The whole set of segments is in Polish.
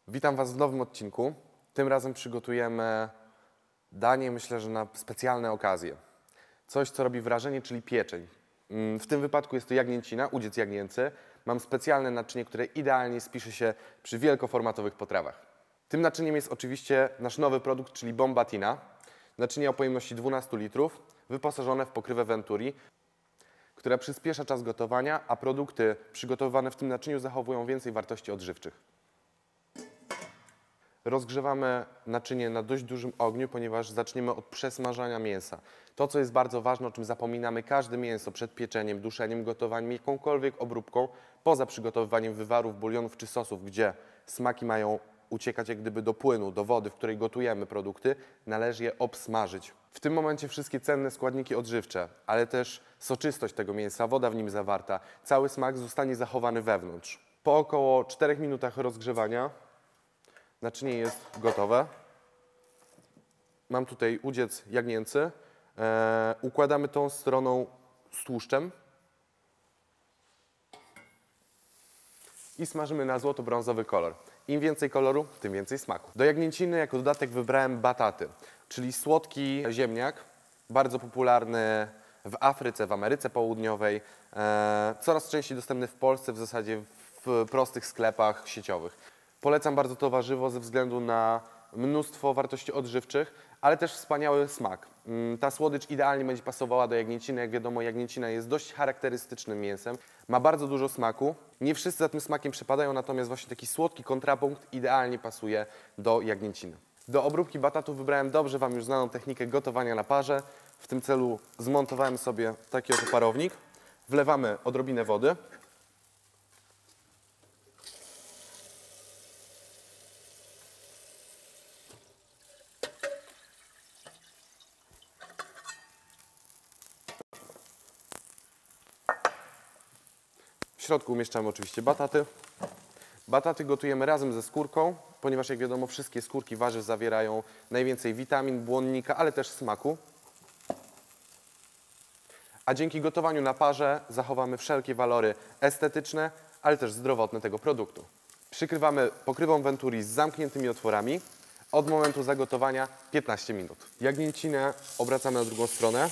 Witam Was w nowym odcinku. Tym razem przygotujemy danie, myślę, że na specjalne okazje. Coś, co robi wrażenie, czyli pieczeń. W tym wypadku jest to jagnięcina, udziec jagnięcy. Mam specjalne naczynie, które idealnie spisze się przy wielkoformatowych potrawach. Tym naczyniem jest oczywiście nasz nowy produkt, czyli Bombatina. Naczynie o pojemności 12 litrów, wyposażone w pokrywę Venturi, która przyspiesza czas gotowania, a produkty przygotowywane w tym naczyniu zachowują więcej wartości odżywczych. Rozgrzewamy naczynie na dość dużym ogniu, ponieważ zaczniemy od przesmażania mięsa. To, co jest bardzo ważne, o czym zapominamy, każde mięso przed pieczeniem, duszeniem, gotowaniem, jakąkolwiek obróbką, poza przygotowywaniem wywarów, bulionów czy sosów, gdzie smaki mają uciekać jak gdyby do płynu, do wody, w której gotujemy produkty, należy je obsmażyć. W tym momencie wszystkie cenne składniki odżywcze, ale też soczystość tego mięsa, woda w nim zawarta, cały smak zostanie zachowany wewnątrz. Po około 4 minutach rozgrzewania naczynie jest gotowe. Mam tutaj udziec jagnięcy. Układamy tą stroną z tłuszczem i smażymy na złoto-brązowy kolor. Im więcej koloru, tym więcej smaku. Do jagnięciny jako dodatek wybrałem bataty, czyli słodki ziemniak, bardzo popularny w Afryce, w Ameryce Południowej, coraz częściej dostępny w Polsce, w zasadzie w prostych sklepach sieciowych. Polecam bardzo to warzywo ze względu na mnóstwo wartości odżywczych, ale też wspaniały smak. Ta słodycz idealnie będzie pasowała do jagnięciny. Jak wiadomo, jagnięcina jest dość charakterystycznym mięsem. Ma bardzo dużo smaku. Nie wszyscy za tym smakiem przepadają, natomiast właśnie taki słodki kontrapunkt idealnie pasuje do jagnięciny. Do obróbki batatów wybrałem dobrze Wam już znaną technikę gotowania na parze. W tym celu zmontowałem sobie taki oto parownik. Wlewamy odrobinę wody. W środku umieszczamy oczywiście bataty. Bataty gotujemy razem ze skórką, ponieważ jak wiadomo wszystkie skórki warzyw zawierają najwięcej witamin, błonnika, ale też smaku. A dzięki gotowaniu na parze zachowamy wszelkie walory estetyczne, ale też zdrowotne tego produktu. Przykrywamy pokrywą Venturi z zamkniętymi otworami. Od momentu zagotowania 15 minut. Jagnięcinę obracamy na drugą stronę.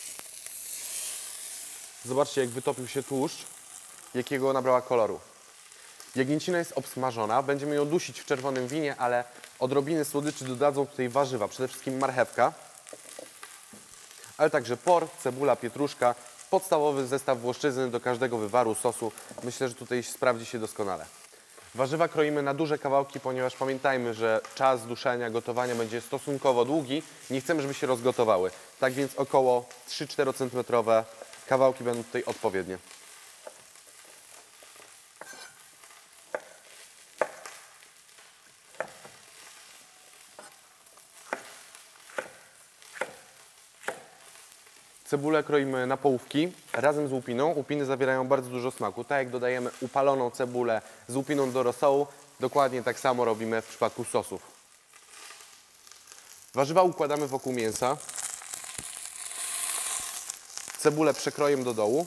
Zobaczcie, jak wytopił się tłuszcz, jakiego nabrała koloru. Jagnięcina jest obsmażona, będziemy ją dusić w czerwonym winie, ale odrobiny słodyczy dodadzą tutaj warzywa, przede wszystkim marchewka, ale także por, cebula, pietruszka, podstawowy zestaw włoszczyzny do każdego wywaru, sosu. Myślę, że tutaj sprawdzi się doskonale. Warzywa kroimy na duże kawałki, ponieważ pamiętajmy, że czas duszenia, gotowania będzie stosunkowo długi. Nie chcemy, żeby się rozgotowały. Tak więc około 3-4 cm kawałki będą tutaj odpowiednie. Cebulę kroimy na połówki razem z łupiną. Łupiny zawierają bardzo dużo smaku. Tak jak dodajemy upaloną cebulę z łupiną do rosołu, dokładnie tak samo robimy w przypadku sosów. Warzywa układamy wokół mięsa. Cebulę przekrojem do dołu.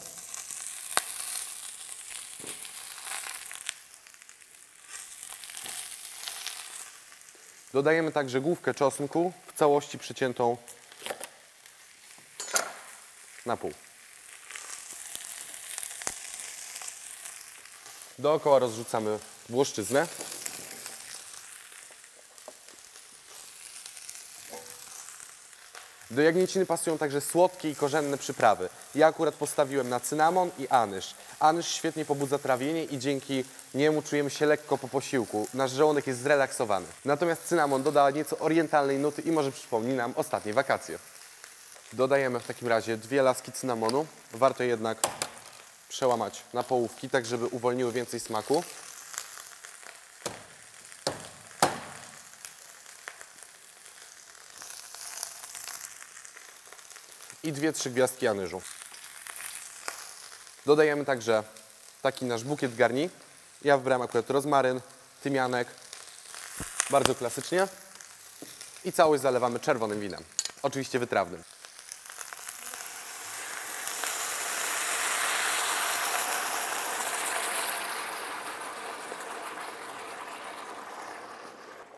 Dodajemy także główkę czosnku w całości przyciętą na pół. Dookoła rozrzucamy włoszczyznę. Do jagnięciny pasują także słodkie i korzenne przyprawy. Ja akurat postawiłem na cynamon i anyż. Anyż świetnie pobudza trawienie i dzięki niemu czujemy się lekko po posiłku. Nasz żołądek jest zrelaksowany. Natomiast cynamon doda nieco orientalnej nuty i może przypomni nam ostatnie wakacje. Dodajemy w takim razie 2 laski cynamonu. Warto jednak przełamać na połówki, tak żeby uwolniły więcej smaku. I 2-3 gwiazdki anyżu. Dodajemy także taki nasz bukiet garni. Ja wybrałem akurat rozmaryn, tymianek, bardzo klasycznie. I całość zalewamy czerwonym winem, oczywiście wytrawnym.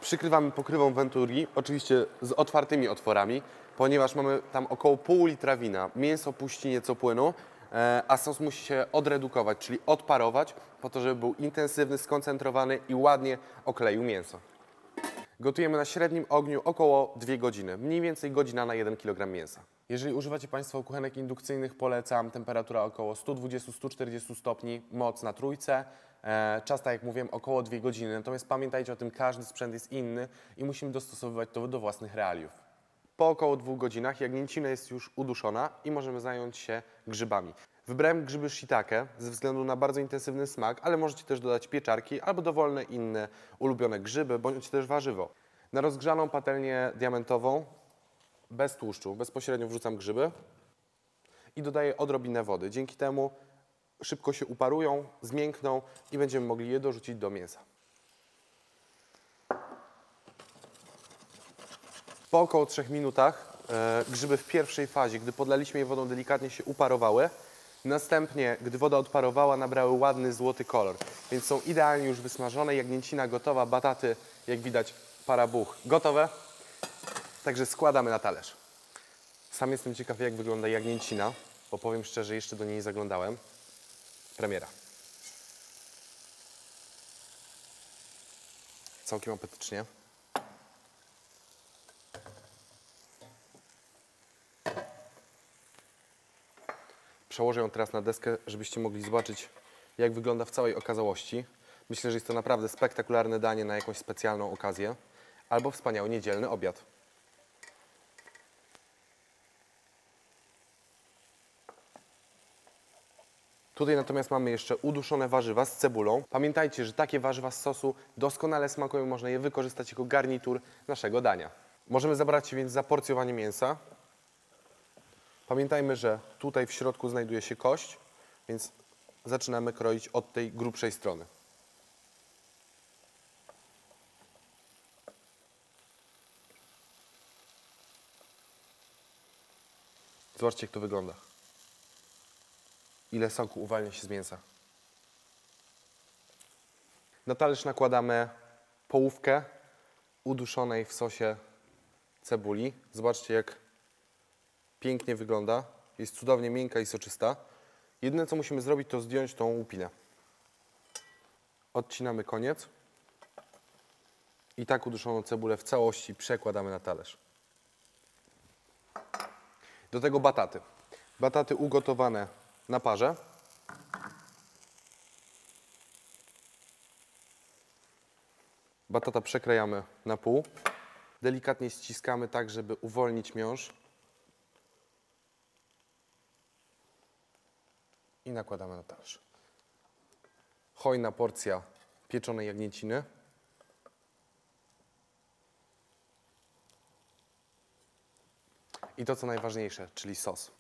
Przykrywamy pokrywą Venturi, oczywiście z otwartymi otworami, ponieważ mamy tam około pół litra wina. Mięso puści nieco płynu, a sos musi się odredukować, czyli odparować, po to, żeby był intensywny, skoncentrowany i ładnie okleił mięso. Gotujemy na średnim ogniu około 2 godziny, mniej więcej godzina na 1 kg mięsa. Jeżeli używacie Państwo kuchenek indukcyjnych, polecam temperatura około 120-140 stopni, moc na trójce. Czas, tak jak mówiłem, około 2 godziny. Natomiast pamiętajcie o tym, każdy sprzęt jest inny i musimy dostosowywać to do własnych realiów. Po około 2 godzinach jagnięcina jest już uduszona i możemy zająć się grzybami. Wybrałem grzyby shiitake ze względu na bardzo intensywny smak, ale możecie też dodać pieczarki albo dowolne inne ulubione grzyby, bądź też warzywo. Na rozgrzaną patelnię diamentową, bez tłuszczu, bezpośrednio wrzucam grzyby i dodaję odrobinę wody. Dzięki temu szybko się uparują, zmiękną i będziemy mogli je dorzucić do mięsa. Po około 3 minutach grzyby w pierwszej fazie, gdy podlaliśmy je wodą, delikatnie się uparowały. Następnie, gdy woda odparowała, nabrały ładny złoty kolor, więc są idealnie już wysmażone. Jagnięcina gotowa, bataty, jak widać, para buch gotowe. Także składamy na talerz. Sam jestem ciekaw, jak wygląda jagnięcina, bo powiem szczerze, jeszcze do niej nie zaglądałem. Premiera. Całkiem apetycznie. Przełożę ją teraz na deskę, żebyście mogli zobaczyć, jak wygląda w całej okazałości. Myślę, że jest to naprawdę spektakularne danie na jakąś specjalną okazję albo wspaniały niedzielny obiad. Tutaj natomiast mamy jeszcze uduszone warzywa z cebulą. Pamiętajcie, że takie warzywa z sosu doskonale smakują, można je wykorzystać jako garnitur naszego dania. Możemy zabrać się więc za porcjowanie mięsa. Pamiętajmy, że tutaj w środku znajduje się kość, więc zaczynamy kroić od tej grubszej strony. Zobaczcie, jak to wygląda. Ile soku uwalnia się z mięsa. Na talerz nakładamy połówkę uduszonej w sosie cebuli. Zobaczcie, jak pięknie wygląda. Jest cudownie miękka i soczysta. Jedyne, co musimy zrobić, to zdjąć tą łupinę. Odcinamy koniec. I tak uduszoną cebulę w całości przekładamy na talerz. Do tego bataty. Bataty ugotowane na parze. Batata przekrajamy na pół. Delikatnie ściskamy tak, żeby uwolnić miąższ. I nakładamy na talerz. Hojna porcja pieczonej jagnięciny. I to, co najważniejsze, czyli sos.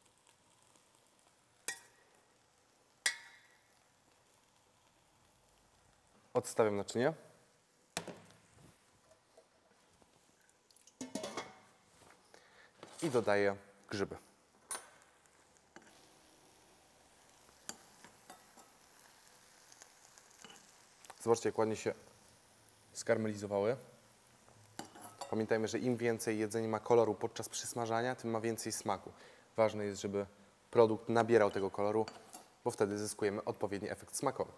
Odstawiam naczynie. I dodaję grzyby. Zobaczcie, jak ładnie się skarmelizowały. Pamiętajmy, że im więcej jedzenie ma koloru podczas przysmażania, tym ma więcej smaku. Ważne jest, żeby produkt nabierał tego koloru, bo wtedy zyskujemy odpowiedni efekt smakowy.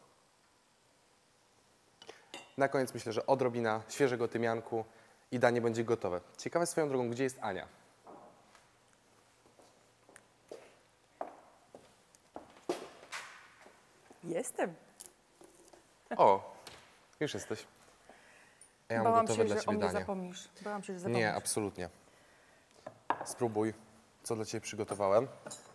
Na koniec myślę, że odrobina świeżego tymianku i danie będzie gotowe. Ciekawe swoją drogą, gdzie jest Ania? Jestem. O, już jesteś. Ja mam Bałam gotowe się, dla że o Ciebie mnie danie. zapomnisz. Bałam się, że zapomnisz. Nie, absolutnie. Spróbuj, co dla Ciebie przygotowałem.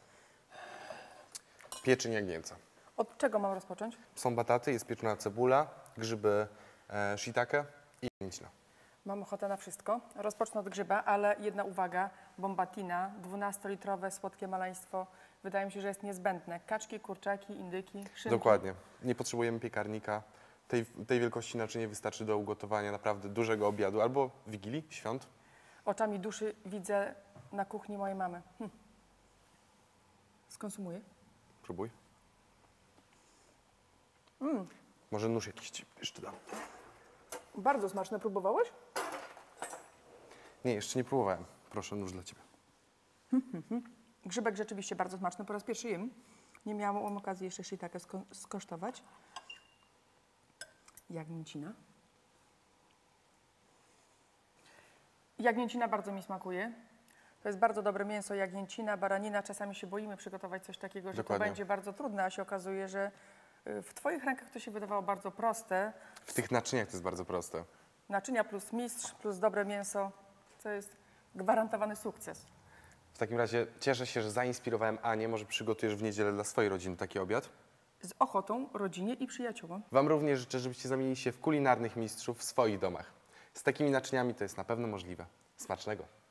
Pieczeń jagnięca. Od czego mam rozpocząć? Są bataty, jest pieczona cebula, grzyby shiitake i jagnięcina. Mam ochotę na wszystko. Rozpocznę od grzyba, ale jedna uwaga. Bombatina, 12-litrowe słodkie maleństwo. Wydaje mi się, że jest niezbędne. Kaczki, kurczaki, indyki, szynki. Dokładnie. Nie potrzebujemy piekarnika. Tej wielkości naczynie wystarczy do ugotowania naprawdę dużego obiadu albo wigilii, świąt. Oczami duszy widzę na kuchni mojej mamy. Skonsumuję. Próbuj. Może nóż jakiś Ci jeszcze dam. Bardzo smaczne. Próbowałeś? Nie, jeszcze nie próbowałem. Proszę, nóż dla Ciebie. Grzybek rzeczywiście bardzo smaczny. Po raz pierwszy jem. Nie miałam okazji jeszcze shiitake skosztować. Jagnięcina. Jagnięcina bardzo mi smakuje. To jest bardzo dobre mięso, jagnięcina, baranina. Czasami się boimy przygotować coś takiego, że Dokładnie. to będzie bardzo trudne, a się okazuje, że w Twoich rękach to się wydawało bardzo proste. W tych naczyniach to jest bardzo proste. Naczynia plus mistrz, plus dobre mięso, to jest gwarantowany sukces. W takim razie cieszę się, że zainspirowałem Anię. Może przygotujesz w niedzielę dla swojej rodziny taki obiad? Z ochotą, rodzinie i przyjaciółom. Wam również życzę, żebyście zamienili się w kulinarnych mistrzów w swoich domach. Z takimi naczyniami to jest na pewno możliwe. Smacznego!